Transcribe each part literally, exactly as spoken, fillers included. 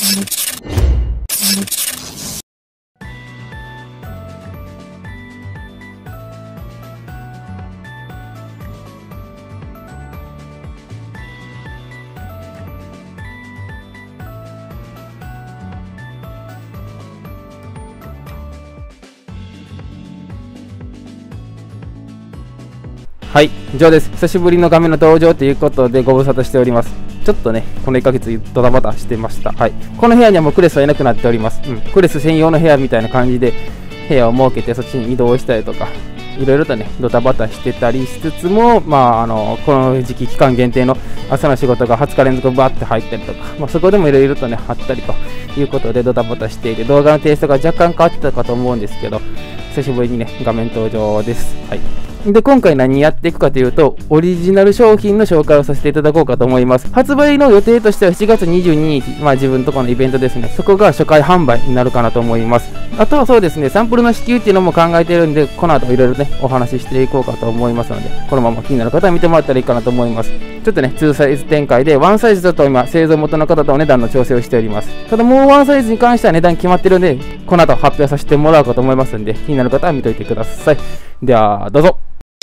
はい、以上です。久しぶりの画面の登場ということでご無沙汰しております。ちょっとね、このいっかげつドタバタしてました。はい。この部屋にはもうクレスはいなくなっております。うん。クレス専用の部屋みたいな感じで部屋を設けてそっちに移動したりとか、いろいろとね、ドタバタしてたりしつつも、まあ、あの、この時期期間限定の朝の仕事がはつか連続バーって入ったりとか、まあ、そこでもいろいろとね、あったりということでドタバタしていて、動画のテイストが若干変わってたかと思うんですけど、久しぶりにね、画面登場です。はい。で、今回何やっていくかというと、オリジナル商品の紹介をさせていただこうかと思います。発売の予定としてはしちがつにじゅうににち、まあ自分とこのイベントですね。そこが初回販売になるかなと思います。あとはそうですね、サンプルの支給っていうのも考えているんで、この後いろいろね、お話ししていこうかと思いますので、このまま気になる方は見てもらったらいいかなと思います。ちょっとね、にサイズ展開で、ワンサイズだと今、製造元の方とお値段の調整をしております。ただもうワンサイズに関しては値段決まってるんで、この後発表させてもらおうかと思いますんで、気になる方は見といてください。では、どうぞ。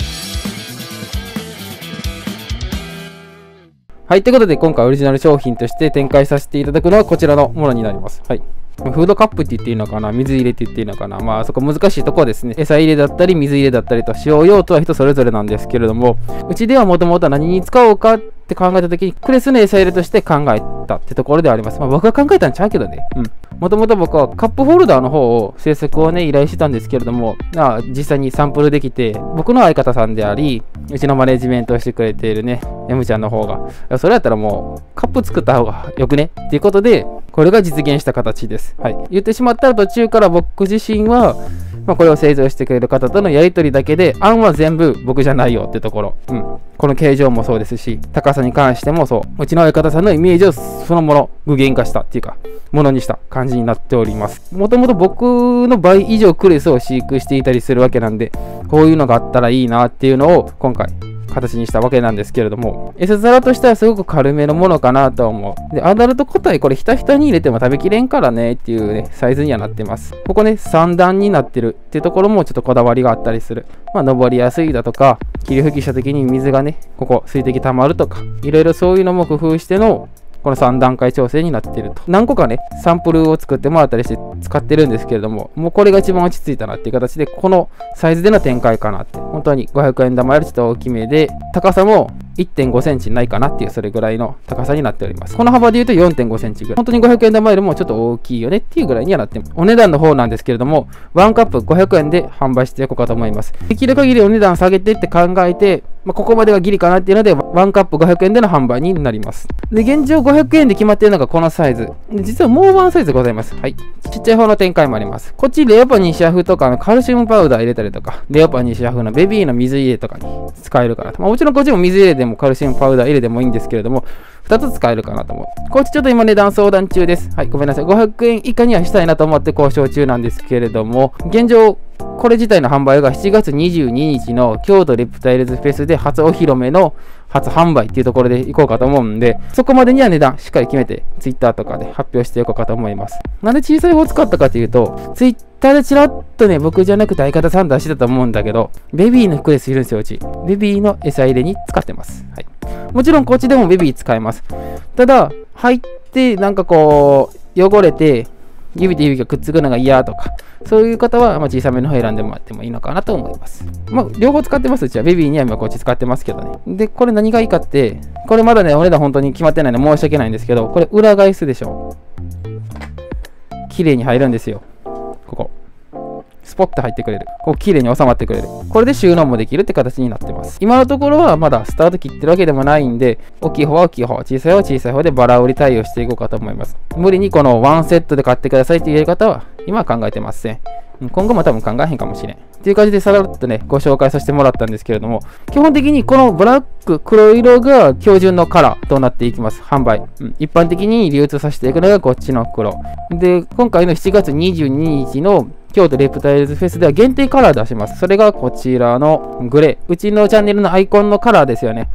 はい。ということで、今回オリジナル商品として展開させていただくのはこちらのものになります。はい。フードカップって言っていいのかな、水入れって言っていいのかな、まあそこ難しいところですね。餌入れだったり水入れだったりと使用用途は人それぞれなんですけれども、うちではもともと何に使おうかって考えたときに、クレスの餌入れとして考えたってところではあります。まあ僕が考えたんちゃうけどね。うん。もともと僕はカップホルダーの方を制作をね、依頼してたんですけれども、まあ実際にサンプルできて、僕の相方さんであり、うちのマネジメントをしてくれているね、M ちゃんの方が、それやったらもうカップ作った方がよくねっていうことで、これが実現した形です。はい。言ってしまったら途中から僕自身は、まあ、これを製造してくれる方とのやり取りだけで、案は全部僕じゃないよってところ。うん。この形状もそうですし、高さに関してもそう。うちの相方さんのイメージをそのもの、具現化したっていうか、ものにした感じになっております。もともと僕の倍以上クレスを飼育していたりするわけなんで、こういうのがあったらいいなっていうのを今回、形にしたわけなんですけれども、餌皿としてはすごく軽めのものかなと思う。で、アダルト個体これひたひたに入れても食べきれんからねっていうね、サイズにはなってます。ここね、さん段になってるっていうところもちょっとこだわりがあったりする。まあ、登りやすいだとか、霧吹きした時に水がね、ここ水滴溜まるとか、いろいろそういうのも工夫しての、このさん段階調整になっていると。何個かね、サンプルを作ってもらったりして使ってるんですけれども、もうこれが一番落ち着いたなっていう形で、このサイズでの展開かなって。本当にごひゃくえん玉よりちょっと大きめで、高さも いってんごセンチないかなっていう、それぐらいの高さになっております。この幅で言うと よんてんごセンチぐらい。本当にごひゃくえん玉よりもちょっと大きいよねっていうぐらいにはなってます。お値段の方なんですけれども、ワンカップごひゃくえんで販売していこうかと思います。できる限りお値段下げてって考えて、まあ、ここまでがギリかなっていうので、ワンカップごひゃくえんでの販売になります。で、現状ごひゃくえんで決まっているのがこのサイズ。で、実はもうワンサイズございます。はい。ちっちゃい方の展開もあります。こっち、レオパニシャフとかのカルシウムパウダー入れたりとか、レオパニシャフのベビーの水入れとかに使えるかなと。まあ、もちろんこっちも水入れでもカルシウムパウダー入れでもいいんですけれども、ふたつ使えるかなと思う。こっちちょっと今値段相談中です。はい、ごめんなさい。ごひゃくえん以下にはしたいなと思って交渉中なんですけれども、現状、これ自体の販売がしちがつにじゅうににちの京都レプタイルズフェスで初お披露目の初販売っていうところでいこうかと思うんで、そこまでには値段しっかり決めて Twitter とかで発表していこうかと思います。なんで小さい方を使ったかというと、Twitter でちらっとね、僕じゃなくて相方さん出してたと思うんだけど、ベビーのクレスいるんですよ、うち。ベビーの餌入れに使ってます。はい。もちろんこっちでもベビー使えます。ただ、入ってなんかこう、汚れて、指と指がくっつくのが嫌とか、そういう方はまあ小さめの方選んでもらってもいいのかなと思います。まあ、両方使ってます。うちはベビーには今こっち使ってますけどね。で、これ何がいいかって、これまだね、お値段本当に決まってないので申し訳ないんですけど、これ裏返すでしょ。綺麗に入るんですよ。ここ。スポッと入ってくれる。こう綺麗に収まってくれる。これで収納もできるって形になってます。今のところはまだスタート切ってるわけでもないんで、大きい方は大きい方、小さい方は小さい方でバラ売り対応していこうかと思います。無理にこのワンセットで買ってくださいっていうやり方は今は考えてません。今後も多分考えへんかもしれん。っていう感じでさらっとね、ご紹介させてもらったんですけれども、基本的にこのブラック、黒色が標準のカラーとなっていきます。販売。うん、一般的に流通させていくのがこっちの黒。で、今回のしちがつにじゅうににちの京都レプタイルズフェスでは限定カラー出します。それがこちらのグレー。うちのチャンネルのアイコンのカラーですよね。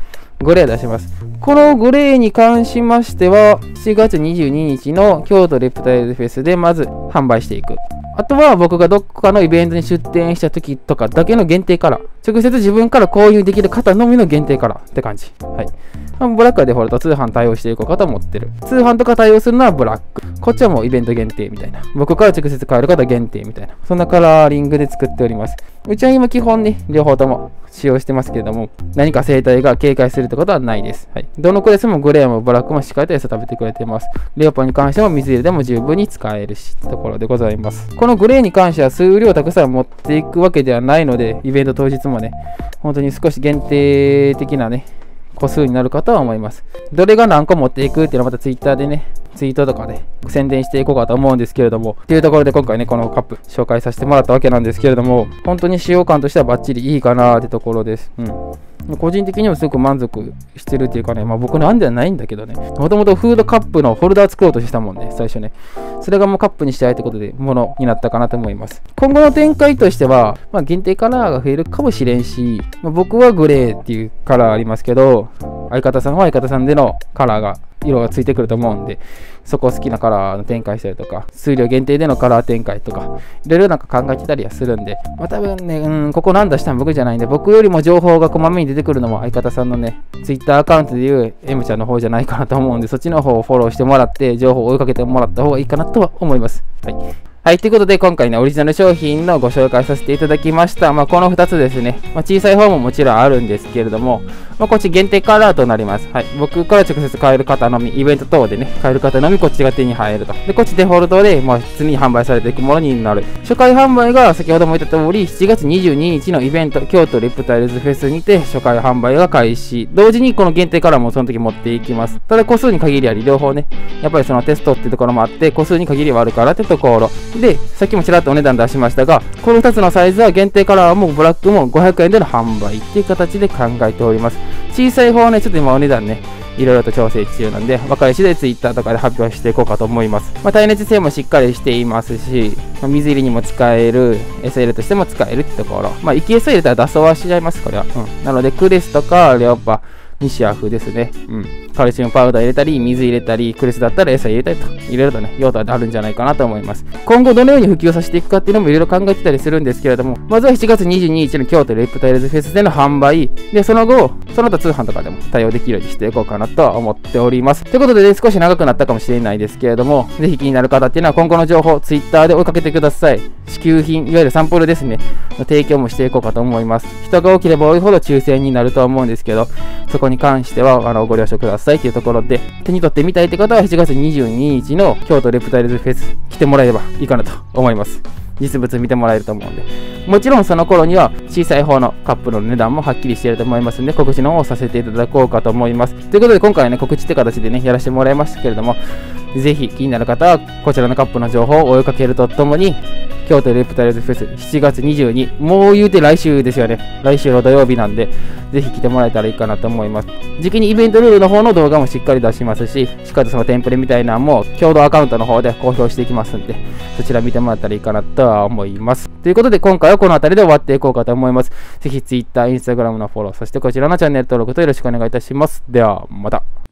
グレー出します。このグレーに関しましては、しちがつにじゅうににちの京都レプタイルズフェスでまず販売していく。あとは僕がどこかのイベントに出店した時とかだけの限定カラー。直接自分から購入できる方のみの限定カラーって感じ。はい。ブラックはデフォルト、通販対応していこうかと思ってる。通販とか対応するのはブラック。こっちはもうイベント限定みたいな。僕から直接買える方限定みたいな。そんなカラーリングで作っております。うちは今基本ね、両方とも使用してますけれども、何か生態が警戒するってことはないです。はい。どのクラスもグレーもブラックもしっかりと餌食べてくれてます。レオパに関しても水入れでも十分に使えるし、ってところでございます。このグレーに関しては数量たくさん持っていくわけではないので、イベント当日もね、本当に少し限定的なね、個数になるかとは思います。どれが何個持っていくっていうのはまたツイッターでね、ツイートとかで宣伝していこうかと思うんですけれども、っていうところで今回ね、このカップ紹介させてもらったわけなんですけれども、本当に使用感としてはバッチリいいかなってところです。うん。個人的にもすごく満足してるっていうかね、まあ僕の案ではないんだけどね、もともとフードカップのホルダー作ろうとしたもんね、最初ね。それがもうカップにしたいってことで、ものになったかなと思います。今後の展開としては、まあ限定カラーが増えるかもしれんし、まあ、僕はグレーっていうカラーありますけど、相方さんは相方さんでのカラーが、色がついてくると思うんで、そこ好きなカラーの展開したりとか、数量限定でのカラー展開とか、いろいろなんか考えてたりはするんで、まあ多分ね、うん、ここなんだしたの僕じゃないんで、僕よりも情報がこまめに出てくるのも相方さんのね、Twitter アカウントでいう M ちゃんの方じゃないかなと思うんで、そっちの方をフォローしてもらって、情報を追いかけてもらった方がいいかなとは思います。はい。はい、ということで今回ね、オリジナル商品のご紹介させていただきました。まあ、このふたつですね。まあ、小さい方ももちろんあるんですけれども、まあ、こっち限定カラーとなります。はい。僕から直接買える方のみ、イベント等でね、買える方のみこっちが手に入ると。で、こっちデフォルトで、まあ、普通に販売されていくものになる。初回販売が先ほども言った通り、しちがつにじゅうににちのイベント、京都レプタイルズフェスにて初回販売が開始。同時にこの限定カラーもその時持っていきます。ただ個数に限りあり、両方ね、やっぱりそのテストっていうところもあって、個数に限りはあるからってところ。で、さっきもちらっとお値段出しましたが、このふたつのサイズは限定カラーもブラックもごひゃくえんでの販売っていう形で考えております。小さい方はね、ちょっと今お値段ね、いろいろと調整中なんで、分かり次第 Twitter とかで発表していこうかと思います。まあ、耐熱性もしっかりしていますし、まあ、水入れにも使える、餌入れとしても使えるってところ。まあ、生き餌入れたら脱走はしちゃいます、これは。うん。なので、クレスとか、レオパ、ニシアフですね。うん。カルシウムパウダー入れたり、水入れたり、クレスだったら餌入れたりと、いろいろとね、用途はあるんじゃないかなと思います。今後どのように普及させていくかっていうのもいろいろ考えてたりするんですけれども、まずはしちがつにじゅうににちの京都レプタイルズフェスでの販売、で、その後、その他通販とかでも対応できるようにしていこうかなとは思っております。ということでね、少し長くなったかもしれないですけれども、ぜひ気になる方っていうのは今後の情報、Twitter で追いかけてください。支給品、いわゆるサンプルですね、の提供もしていこうかと思います。人が多ければ多いほど抽選になるとは思うんですけど、そこに関しては、あの、ご了承くださいというところで、手に取ってみたいって方はしちがつにじゅうににちの京都レプタイルズフェス来てもらえればいいかなと思います。実物見てもらえると思うんで。もちろんその頃には小さい方のカップの値段もはっきりしていると思いますんで、告知の方をさせていただこうかと思います。ということで今回はね、告知って形でね、やらせてもらいましたけれども、ぜひ気になる方はこちらのカップの情報を追いかけるとともに、京都レプタイルズフェスしちがつにじゅうに、もう言うて来週ですよね。来週の土曜日なんで、ぜひ来てもらえたらいいかなと思います。時期にイベントルールの方の動画もしっかり出しますし、しっかりとそのテンプレみたいなのも共同アカウントの方で公表していきますんで、そちら見てもらったらいいかなとは思います。ということで今回はこの辺りで終わっていこうかと思います。ぜひ Twitter、Instagram のフォロー、そしてこちらのチャンネル登録とよろしくお願いいたします。ではまた。